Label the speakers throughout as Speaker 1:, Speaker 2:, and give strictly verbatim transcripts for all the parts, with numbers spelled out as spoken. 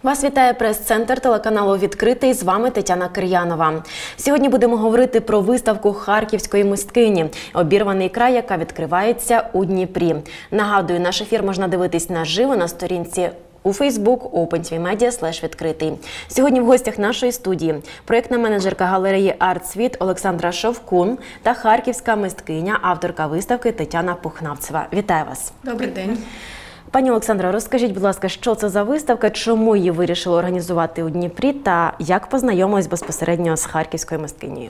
Speaker 1: Вас вітає прес-центр телеканалу «Відкритий». З вами Тетяна Кир'янова. Сьогодні будемо говорити про виставку харківської мисткині «Обірваний край», яка відкривається у Дніпрі. Нагадую, наш ефір можна дивитись наживо на сторінці у Facebook OpenTVMedia слеш відкритий. Сьогодні в гостях нашої студії проєктна менеджерка галереї «Артсвіт» Олександра Шовкун та харківська мисткиня, авторка виставки Тетяна Пухнавцева. Вітаю вас!
Speaker 2: Добрий день!
Speaker 1: Пані Олександро, розкажіть, будь ласка, що це за виставка, чому її вирішили організувати у Дніпрі та як познайомились безпосередньо з харківською мисткинею?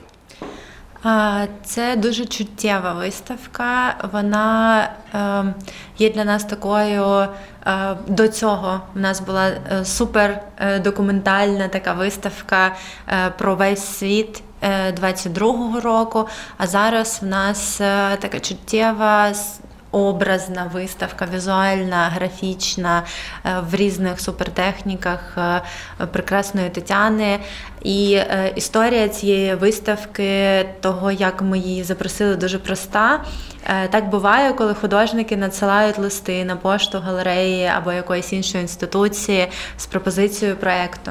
Speaker 2: Це дуже чуттєва виставка, вона е, є для нас такою, е, до цього в нас була супер документальна така виставка е, про весь світ двадцять другого року, а зараз в нас е, така чуттєва, образна виставка, візуальна, графічна, в різних супертехніках прекрасної Тетяни. І історія цієї виставки, того, як ми її запросили, дуже проста. Так буває, коли художники надсилають листи на пошту галереї або якоїсь іншої інституції з пропозицією проєкту.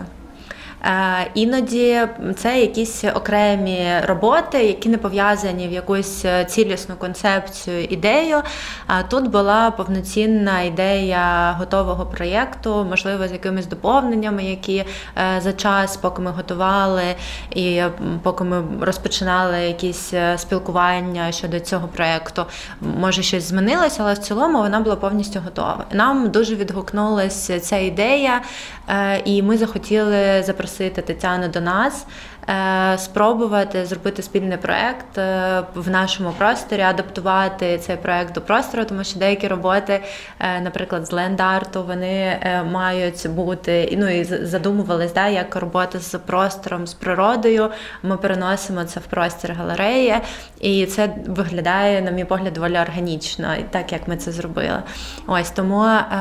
Speaker 2: Іноді це якісь окремі роботи, які не пов'язані в якусь цілісну концепцію, ідею. А тут була повноцінна ідея готового проєкту, можливо, з якимись доповненнями, які за час, поки ми готували і поки ми розпочинали якісь спілкування щодо цього проєкту, може щось змінилося, але в цілому вона була повністю готова. Нам дуже відгукнулася ця ідея, і ми захотіли запросити Тетяну до нас, спробувати зробити спільний проєкт в нашому просторі, адаптувати цей проєкт до простору, тому що деякі роботи, наприклад, з ленд-арту, вони мають бути, ну і задумувались, да, як робота з простором, з природою, ми переносимо це в простір галереї, і це виглядає, на мій погляд, доволі органічно, так як ми це зробили. Ось, тому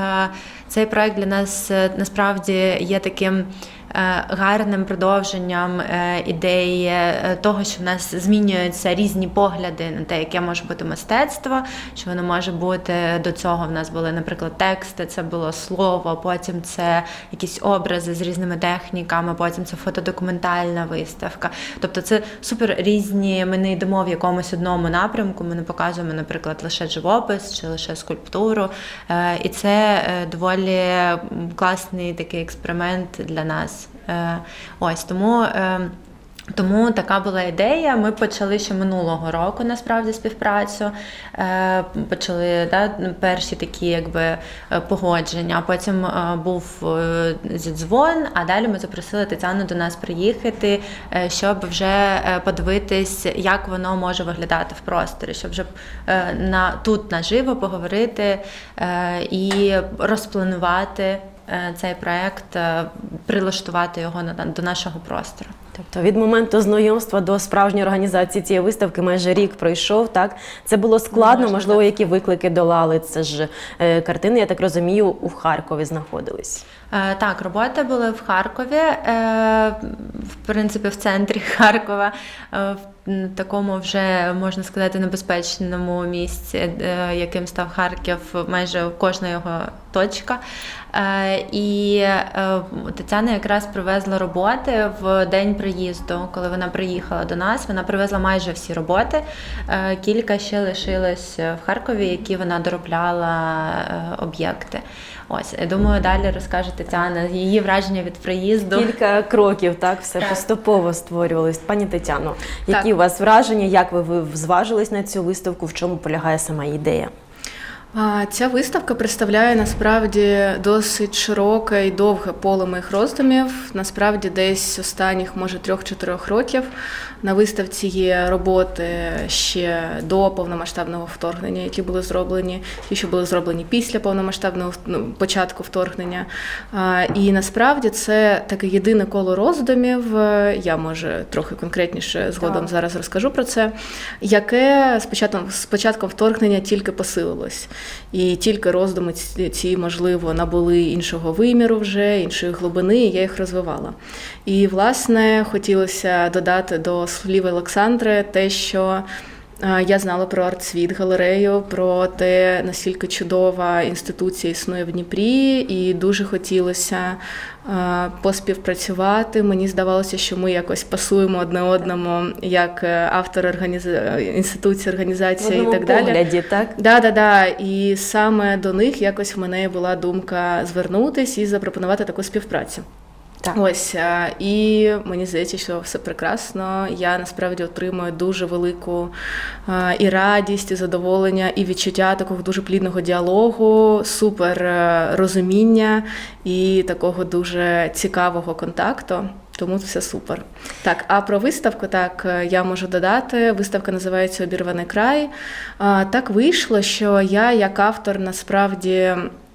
Speaker 2: цей проєкт для нас насправді є таким гарним продовженням ідеї того, що в нас змінюються різні погляди на те, яке може бути мистецтво, що воно може бути, до цього в нас були, наприклад, тексти, це було слово, потім це якісь образи з різними техніками, потім це фотодокументальна виставка. Тобто це супер різні, ми не йдемо в якомусь одному напрямку, ми не показуємо, наприклад, лише живопис чи лише скульптуру, і це доволі класний такий експеримент для нас. Ось, тому, тому така була ідея. Ми почали ще минулого року, насправді, співпрацю. Почали, да, перші такі, якби, погодження, потім був зідзвон, а далі ми запросили Тетяну до нас приїхати, щоб вже подивитись, як воно може виглядати в просторі, щоб вже на, тут наживо поговорити і розпланувати цей проєкт, прилаштувати його до нашого простору.
Speaker 1: Тобто від моменту знайомства до справжньої організації цієї виставки майже рік пройшов, так? Це було складно, Можна, можливо, так. Які виклики долали? Це ж е, картини, я так розумію, у Харкові знаходились.
Speaker 2: Е, так, роботи були в Харкові, е, в принципі, в центрі Харкова, е, в такому вже, можна сказати, небезпечному місці, е, яким став Харків, майже кожна його точка. Е, і е, Тетяна якраз привезла роботи в день приїзду, коли вона приїхала до нас. Вона привезла майже всі роботи. Е, кілька ще лишилось в Харкові, які вона доробляла е, об'єкти. Ось, я думаю, далі розкаже Тетяна її враження від приїзду.
Speaker 1: Кілька кроків, так, все так. Поступово створювалось. Пані Тетяно, які так. у вас враження, як ви, ви зважились на цю виставку, в чому полягає сама ідея?
Speaker 3: Ця виставка представляє, насправді, досить широке і довге поле моїх роздумів. Насправді, десь останніх, може, трьох-чотирьох років на виставці є роботи ще до повномасштабного вторгнення, які були зроблені, ті, що були зроблені після повномасштабного початку вторгнення. І, насправді, це таке єдине коло роздумів, я, може, трохи конкретніше згодом так. зараз розкажу про це, яке з початком, з початком вторгнення тільки посилилось. І тільки роздуми ці, можливо, набули іншого виміру вже, іншої глибини, і я їх розвивала. І, власне, хотілося додати до слів Олександри те, що Я знала про «Артсвіт» галерею, про те, наскільки чудова інституція існує в Дніпрі, і дуже хотілося поспівпрацювати. Мені здавалося, що ми якось пасуємо одне одному, як автор організ... інституції, організації і так далі.
Speaker 1: В погляді, так?
Speaker 3: Да, да, да. І саме до них якось в мене була думка звернутися і запропонувати таку співпрацю. Так. Ось, і мені здається, що все прекрасно. Я насправді отримую дуже велику і радість, і задоволення, і відчуття такого дуже плідного діалогу, супер розуміння і такого дуже цікавого контакту. Тому все супер. Так, а про виставку, так, я можу додати. Виставка називається «Обірваний край». Так вийшло, що я як автор насправді...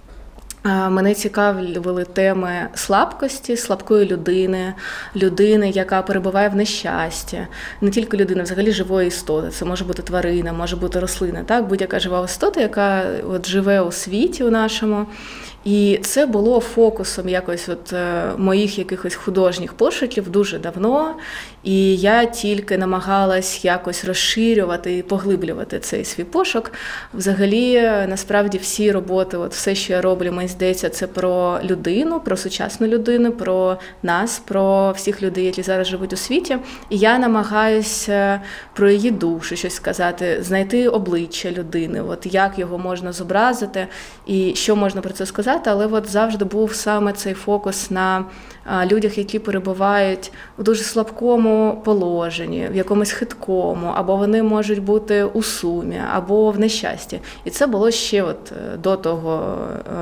Speaker 3: Мене цікавили теми слабкості, слабкої людини, людини, яка перебуває в нещасті. Не тільки людина, взагалі живої істоти. Це може бути тварина, може бути рослина, так? Будь-яка жива істота, яка от живе у світі у нашому. І це було фокусом якось от моїх якихось художніх пошуків дуже давно. І я тільки намагалась якось розширювати і поглиблювати цей свій пошук. Взагалі, насправді, всі роботи, от все, що я роблю, мені здається, це про людину, про сучасну людину, про нас, про всіх людей, які зараз живуть у світі. І я намагаюся про її душу щось сказати, знайти обличчя людини, от як його можна зобразити і що можна про це сказати. Але от завжди був саме цей фокус на людях, які перебувають у дуже слабкому положенні, в якомусь хиткому, або вони можуть бути у сумі, або в нещасті. І це було ще от до того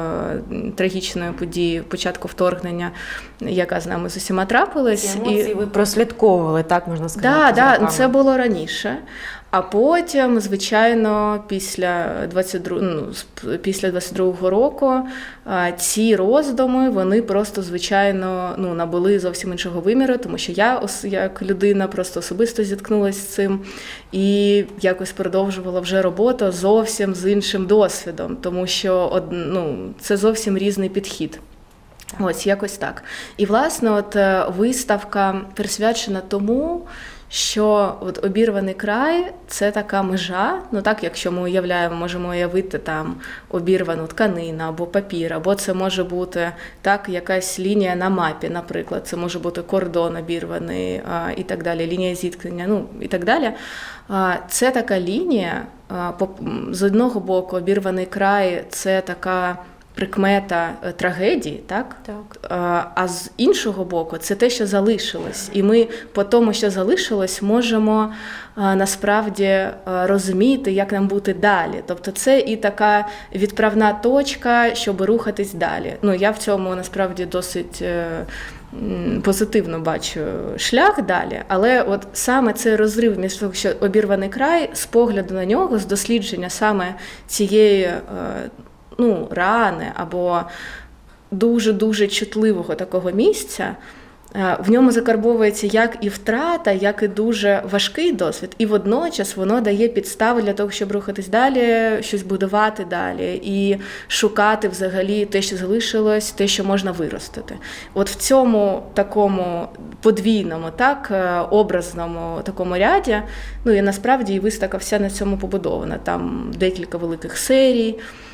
Speaker 3: е, трагічної події, початку вторгнення, яка з нами з усіма трапилась.
Speaker 1: Ці емоції і... ви прослідковували, так можна сказати?
Speaker 3: Так, да, да, це було раніше. А потім, звичайно, після двадцять другого, ну, після двадцять другого року ці роздуми, вони просто, звичайно, ну, набули зовсім іншого виміру, тому що я, як людина, просто особисто зіткнулася з цим і якось продовжувала вже роботу зовсім з іншим досвідом, тому що, ну, це зовсім різний підхід. Ось, якось так. І, власне, от виставка присвячена тому, що от обірваний край – це така межа, ну так, якщо ми уявляємо, можемо уявити там обірвану тканину або папір, або це може бути так, якась лінія на мапі, наприклад, це може бути кордон обірваний а, і так далі, лінія зіткнення, ну і так далі. А, це така лінія, а, по, з одного боку обірваний край – це така прикмета трагедії, так? Так. А з іншого боку, це те, що залишилось. І ми по тому, що залишилось, можемо насправді розуміти, як нам бути далі. Тобто це і така відправна точка, щоб рухатись далі. Ну, я в цьому насправді досить позитивно бачу шлях далі, але от саме цей розрив між того, що обірваний край, з погляду на нього, з дослідження саме цієї ну, рани або дуже-дуже чутливого такого місця, в ньому закарбовується як і втрата, як і дуже важкий досвід, і водночас воно дає підстави для того, щоб рухатись далі, щось будувати далі і шукати взагалі те, що залишилось, те, що можна виростити. От в цьому такому подвійному, так, образному такому ряді, ну і насправді і виставка вся на цьому побудована. Там декілька великих серій,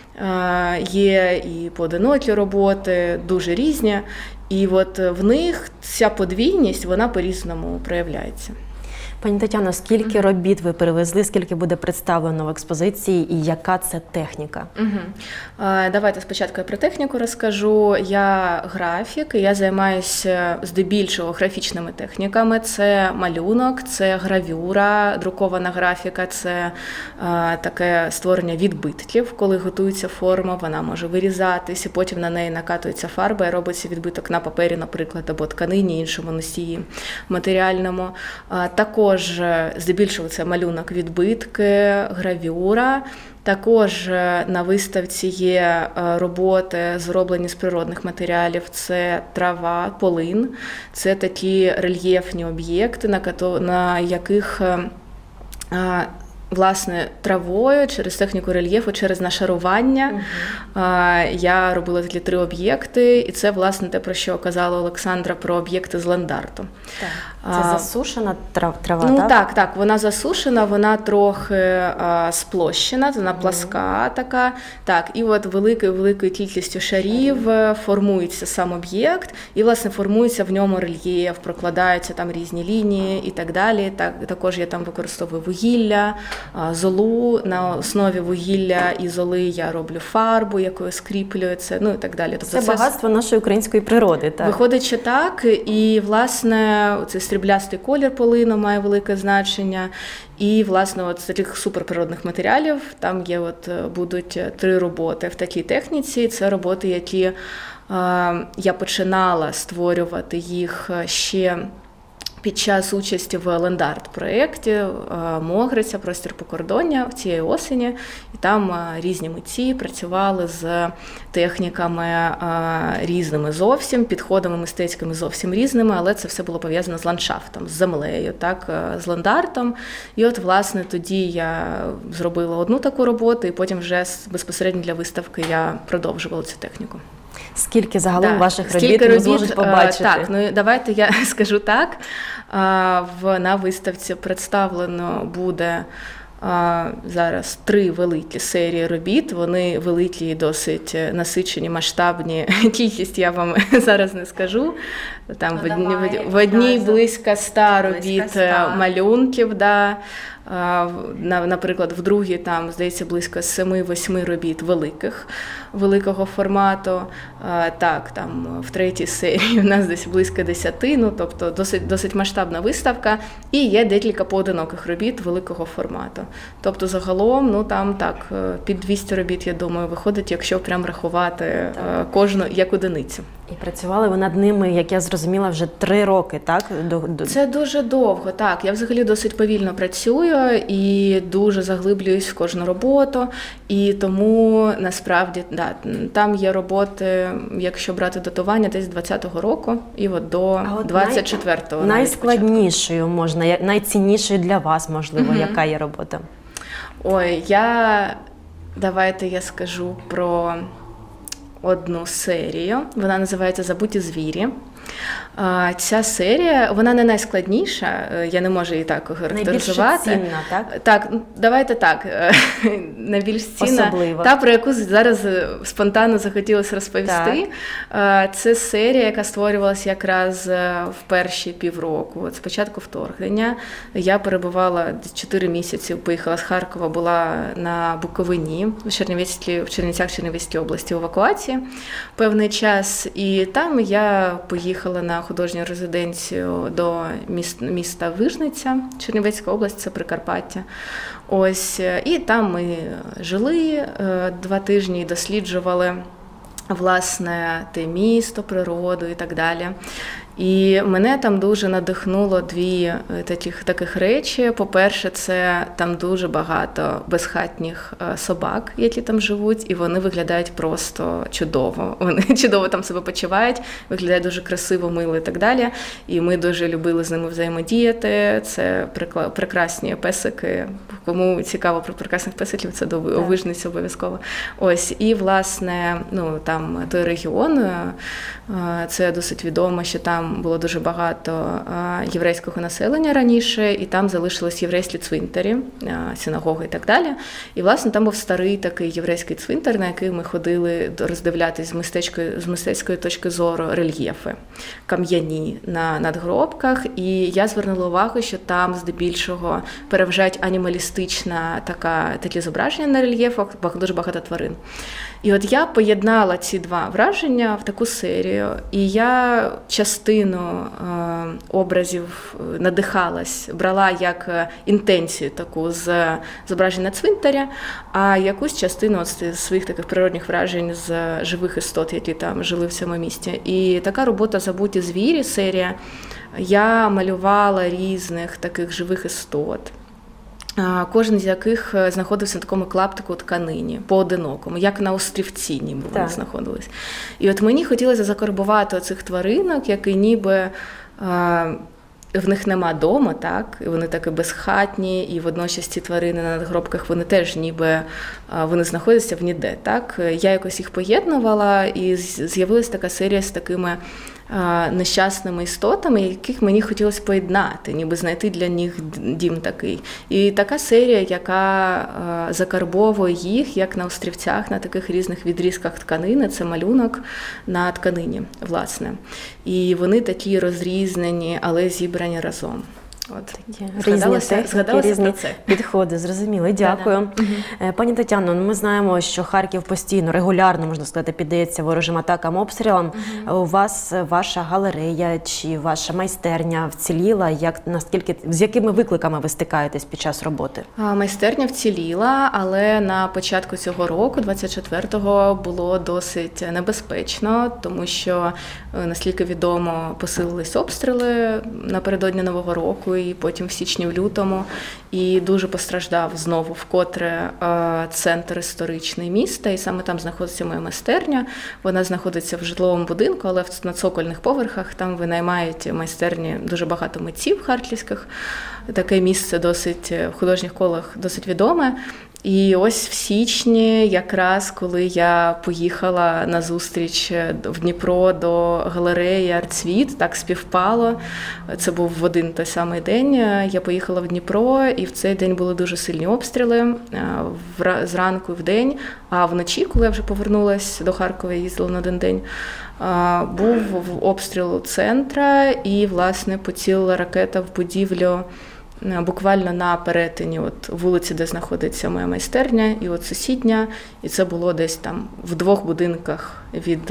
Speaker 3: є і поодинокі роботи, дуже різні. І от в них ця подвійність, вона по-різному проявляється.
Speaker 1: Пані Тетяно, скільки робіт ви перевезли, скільки буде представлено в експозиції і яка це техніка?
Speaker 3: Угу. Давайте спочатку я про техніку розкажу. Я графік, і я займаюся здебільшого графічними техніками. Це малюнок, це гравюра, друкована графіка, це а, таке створення відбитків, коли готується форма, вона може вирізатись, і потім на неї накатується фарба і робиться відбиток на папері, наприклад, або тканині, іншому носії матеріальному. А, також здебільшого це малюнок, відбитки, гравюра. Також на виставці є роботи, зроблені з природних матеріалів. Це трава, полин. Це такі рельєфні об'єкти, на яких власне травою, через техніку рельєфу, через нашарування. Uh-huh. Я робила такі три об'єкти, і це, власне, те, про що казала Олександра, про об'єкти з ландарту. Так.
Speaker 1: Це засушена трав- трава,
Speaker 3: Ну
Speaker 1: так?
Speaker 3: так, так, вона засушена, вона трохи а, сплощена, вона пласка така. Так, і от великою великою кількістю шарів е, формується сам об'єкт, і власне формується в ньому рельєф, прокладаються там різні лінії і так далі. Так, також я там використовую вугілля, а, золу. На основі вугілля і золи я роблю фарбу, якою скріплюю це, ну і так далі.
Speaker 1: Це багатство нашої української природи, так?
Speaker 3: Виходить, що так, і власне цей сріблястий колір полину має велике значення. І, власне, от з таких суперприродних матеріалів там є, от будуть три роботи в такій техніці. Це роботи, які е, я починала створювати їх ще під час участі в Лендарт-проєкті Могриця, простір Покордоння цієї осені. І там різні митці працювали з техніками різними зовсім, підходами мистецькими зовсім різними, але це все було пов'язано з ландшафтом, з землею, так, з Лендартом. І от, власне, тоді я зробила одну таку роботу, і потім вже безпосередньо для виставки я продовжувала цю техніку.
Speaker 1: Скільки загалом
Speaker 3: Так,
Speaker 1: ваших
Speaker 3: скільки
Speaker 1: робіт,
Speaker 3: робіт
Speaker 1: зможуть побачити?
Speaker 3: Так, ну давайте я скажу так. В, на виставці представлено буде а, зараз три великі серії робіт. Вони великі і досить насичені, масштабні. Кількість я вам зараз не скажу. Там
Speaker 2: ну,
Speaker 3: в, одні,
Speaker 2: давай,
Speaker 3: в одній
Speaker 2: одразу.
Speaker 3: близько ста робіт
Speaker 2: Близько ста.
Speaker 3: малюнків. Да. Наприклад, в другій там, здається, близько семи-восьми робіт великих, великого формату. Так, там в третій серії у нас десь близько десяти, ну, тобто досить, досить масштабна виставка. І є декілька поодиноких робіт великого формату. Тобто загалом, ну, там так, під двісті робіт, я думаю, виходить, якщо прям рахувати так. Кожну як одиницю.
Speaker 1: І працювали ви над ними, як я зрозуміла, вже три роки, так? До, до...
Speaker 3: Це дуже довго, так. Я взагалі досить повільно працюю і дуже заглиблююсь в кожну роботу. І тому, насправді, да, там є роботи, якщо брати датування, десь з двадцятого року і от до двадцять четвертого.
Speaker 1: Най... Найскладнішою можна, найціннішою для вас, можливо, угу. Яка є робота?
Speaker 3: Ой, я... Давайте я скажу про одну серію. Вона називається «Забуті звірі». Ця серія, вона не найскладніша, я не можу її так характеризувати.
Speaker 1: Найбільш цінна, так?
Speaker 3: Так, давайте так, найбільш цінна.
Speaker 1: Особливо.
Speaker 3: Та, про яку зараз спонтанно захотілося розповісти. Так. Це серія, яка створювалася якраз в перші півроку. От спочатку вторгнення. Я перебувала чотири місяці, поїхала з Харкова, була на Буковині, в Чернівецькій, в Чернівцях Чернівецькій області в евакуації певний час. І там я поїхала на художню резиденцію до міста, міста Вижниця, Чернівецька область, це Прикарпаття. Ось, і там ми жили два тижні і досліджували, власне, те місто, природу і так далі. І мене там дуже надихнуло дві таких, таких речі. По-перше, це там дуже багато безхатніх собак, які там живуть, і вони виглядають просто чудово. Вони чудово там себе почувають, виглядають дуже красиво, мило і так далі. І ми дуже любили з ними взаємодіяти. Це прекрасні песики. Кому цікаво про прекрасних песиків, це до Вижниці обов'язково. Ось, і, власне, ну, там той регіон, це досить відомо, що там було дуже багато єврейського населення раніше, і там залишились єврейські цвинтарі, синагоги і так далі. І, власне, там був старий такий єврейський цвинтар, на який ми ходили роздивлятись з мистецької, з мистецької точки зору рельєфи кам'яні на надгробках. І я звернула увагу, що там здебільшого переважають анімалістична така, такі зображення на рельєфах, дуже багато тварин. І от я поєднала ці два враження в таку серію, і я частину е, образів надихалась, брала як інтенцію таку з зображення цвинтаря, а якусь частину от з своїх таких природних вражень з живих істот, які там жили в цьому місті. І така робота «Забуті звірі» серія, я малювала різних таких живих істот. Кожен з яких знаходився на такому клаптику тканині, поодинокому, як на острівці ніби вони знаходились. І от мені хотілося закарбувати оцих тваринок, які ніби а, в них нема дома, так? І вони такі безхатні, і водночас ці тварини на надгробках, вони теж ніби, а, вони знаходяться в ніде, так? Я якось їх поєднувала, і з'явилася така серія з такими нещасними істотами, яких мені хотілося поєднати, ніби знайти для них дім такий. І така серія, яка закарбовує їх, як на острівцях, на таких різних відрізках тканини, це малюнок на тканині, власне. І вони такі розрізнені, але зібрані разом. От.
Speaker 1: Різні техніки, різні
Speaker 3: це.
Speaker 1: підходи, зрозуміли. Дякую. Да-да. Пані Тетяно, ми знаємо, що Харків постійно, регулярно, можна сказати, піддається ворожим атакам, обстрілам. Угу. У вас ваша галерея чи ваша майстерня вціліла? Як, наскільки, з якими викликами ви стикаєтесь під час роботи?
Speaker 3: Майстерня вціліла, але на початку цього року, двадцять четвертого, було досить небезпечно, тому що, наскільки відомо, посилились обстріли напередодні Нового року, і потім в січні, в лютому, і дуже постраждав знову вкотре центр історичний міста, і саме там знаходиться моя майстерня. Вона знаходиться в житловому будинку, але на цокольних поверхах, там винаймають майстерні дуже багато митців харківських. Таке місце досить в художніх колах досить відоме. І ось в січні, якраз коли я поїхала на зустріч в Дніпро до галереї «Артцвіт», так співпало, це був в один той самий день, я поїхала в Дніпро, і в цей день були дуже сильні обстріли, зранку і вдень, а вночі, коли я вже повернулася до Харкова, їздила на один день, був обстріл центра, і, власне, поцілила ракета в будівлю буквально на перетині от вулиці, де знаходиться моя майстерня, і от сусідня, і це було десь там в двох будинках від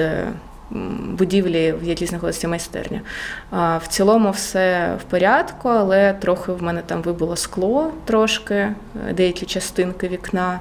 Speaker 3: будівлі, в якій знаходиться майстерня. В цілому все в порядку, але трохи в мене там вибило скло трошки, деякі частинки вікна.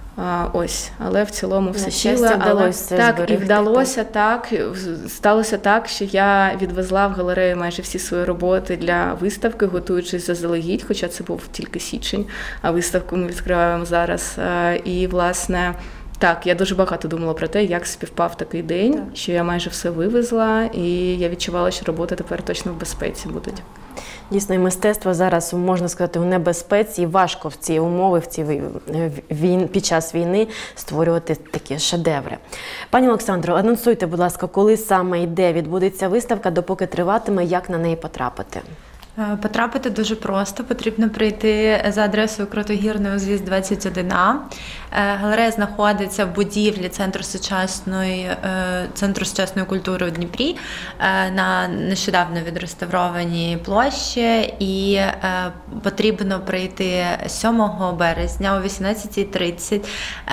Speaker 3: Ось, але в цілому все ціле.
Speaker 1: Вдалося
Speaker 3: так,
Speaker 1: зберегти,
Speaker 3: і вдалося так. так, сталося так, що я відвезла в галерею майже всі свої роботи для виставки, готуючись заздалегідь, хоча це був тільки січень, а виставку ми відкриваємо зараз. І, власне, так, я дуже багато думала про те, як співпав такий день, так. що я майже все вивезла, і я відчувала, що роботи тепер точно в безпеці будуть.
Speaker 1: Дійсно, і мистецтво зараз, можна сказати, у небезпеці, і важко в ці умови, в ці війн, під час війни створювати такі шедеври. Пані Олександро, анонсуйте, будь ласка, коли саме і де відбудеться виставка, допоки триватиме, як на неї потрапити?
Speaker 2: Потрапити дуже просто. Потрібно прийти за адресою Крутогірний узвіз двадцять один А. Галерея знаходиться в будівлі Центру сучасної, Центру сучасної культури у Дніпрі на нещодавно відреставрованій площі. І потрібно прийти сьомого березня о вісімнадцятій тридцять,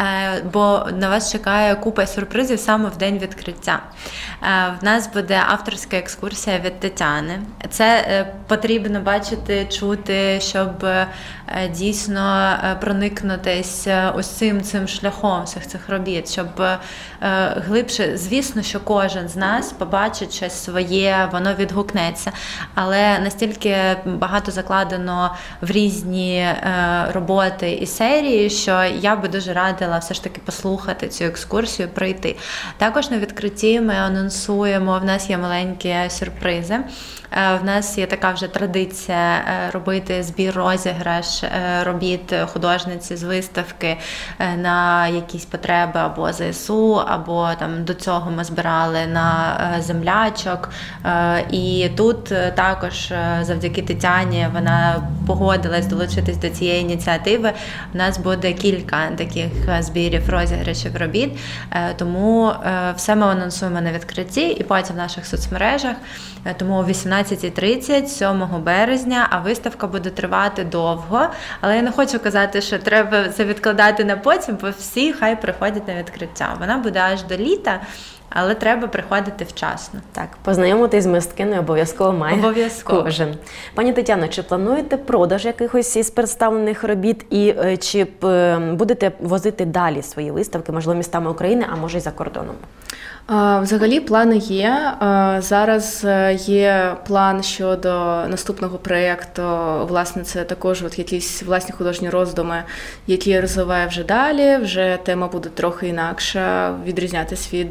Speaker 2: бо на вас чекає купа сюрпризів саме в день відкриття. В нас буде авторська екскурсія від Тетяни. Це потрібно Потрібно бачити, чути, щоб дійсно проникнутись ось цим, цим шляхом всіх цих робіт, щоб глибше, звісно, що кожен з нас побачить щось своє, воно відгукнеться, але настільки багато закладено в різні роботи і серії, що я би дуже радила все ж таки послухати цю екскурсію, пройти. Також на відкритті ми анонсуємо, в нас є маленькі сюрпризи. В нас є така вже традиція робити збір-розіграш робіт художниці з виставки на якісь потреби або ЗСУ, або там до цього ми збирали на землячок. І тут також завдяки Тетяні вона погодилась долучитись до цієї ініціативи. У нас буде кілька таких збірів, розіграшів робіт, тому все ми анонсуємо на відкритті і потім в наших соцмережах. Тому о вісімнадцятій тридцять, сьомого березня, а виставка буде тривати довго. Але я не хочу казати, що треба це відкладати на потім, бо всі хай приходять на відкриття. Вона буде аж до літа, але треба приходити вчасно.
Speaker 1: Так, познайомитись з мисткиною обов'язково має
Speaker 2: обов'язково.
Speaker 1: Кожен. Пані Тетяно, чи плануєте продаж якихось із представлених робіт і чи будете возити далі свої виставки, можливо, містами України, а може й за кордоном?
Speaker 3: Взагалі плани є. Зараз є план щодо наступного проєкту. Власне, це також от якісь власні художні роздуми, які я розвиваю вже далі. Вже тема буде трохи інакша, відрізнятися від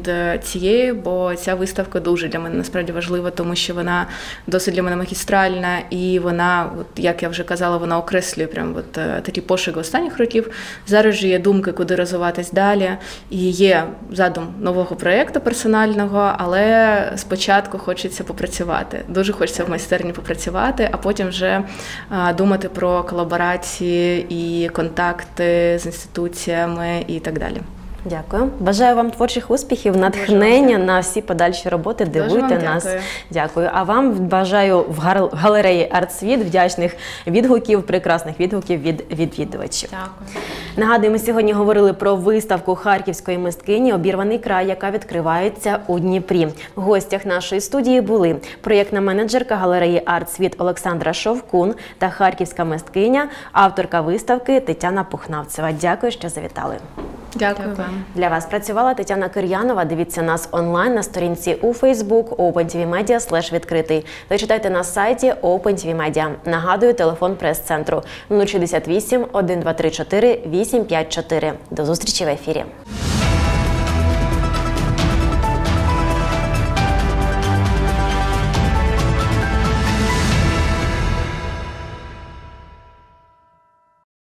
Speaker 3: цією, бо ця виставка дуже для мене насправді важлива, тому що вона досить для мене магістральна, і вона, от, як я вже казала, вона окреслює прям от, такі пошуки останніх років. Зараз же є думки, куди розвиватись далі, і є задум нового проєкту персонального, але спочатку хочеться попрацювати. Дуже хочеться в майстерні попрацювати, а потім вже а, думати про колаборації і контакти з інституціями і так далі.
Speaker 1: Дякую. Бажаю вам творчих успіхів, натхнення на всі подальші роботи. Дивуйте нас.
Speaker 3: Дякую.
Speaker 1: Дякую. А вам бажаю в гар- галереї «Артсвіт» вдячних відгуків, прекрасних відгуків від відвідувачів.
Speaker 2: Дякую.
Speaker 1: Нагадую, ми сьогодні говорили про виставку харківської мисткині «Обірваний край», яка відкривається у Дніпрі. В гостях нашої студії були проєктна менеджерка галереї «Артсвіт» Олександра Шовкун та харківська мисткиня, авторка виставки Тетяна Пухнавцева. Дякую, що завітали.
Speaker 3: Дякую вам.
Speaker 1: Для вас працювала Тетяна Кир'янова. Дивіться нас онлайн на сторінці у Facebook OpenTVMedia слеш відкритий. Та читайте на сайті OpenTVMedia. Нагадую, телефон прес-центру нуль шістдесят вісім, один два три чотири, вісім п'ять чотири. До зустрічі в ефірі.